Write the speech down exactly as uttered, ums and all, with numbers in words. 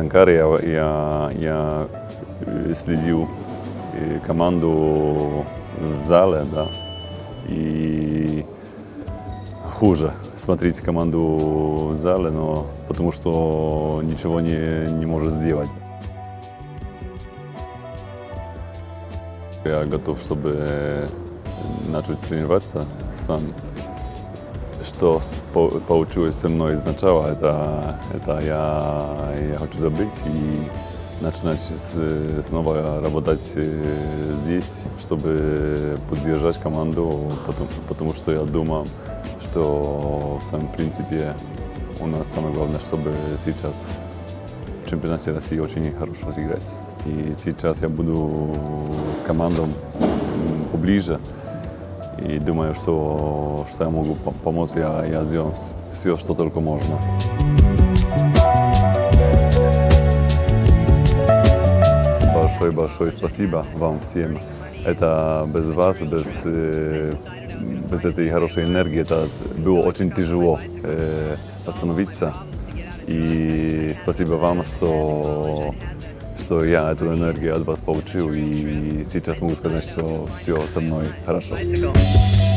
Аранкаре я, я, я следил команду в зале, да, и хуже смотреть команду в зале, но потому что ничего не, не может сделать. Я готов, чтобы начать тренироваться с вами. Что получилось со мной сначала, это, это я, я хочу забыть и начинать снова работать здесь, чтобы поддержать команду, потому, потому что я думаю, что в самом принципе у нас самое главное, чтобы сейчас в чемпионате России очень хорошо сыграть. И сейчас я буду с командой поближе. И думаю, что, что я могу помочь, я, я сделаю все, что только можно. Большое-большое спасибо вам всем. Это без вас, без, без этой хорошей энергии, это было очень тяжело э, остановиться. И спасибо вам, что, что я эту энергию от вас получил. И сейчас могу сказать, что все со мной хорошо.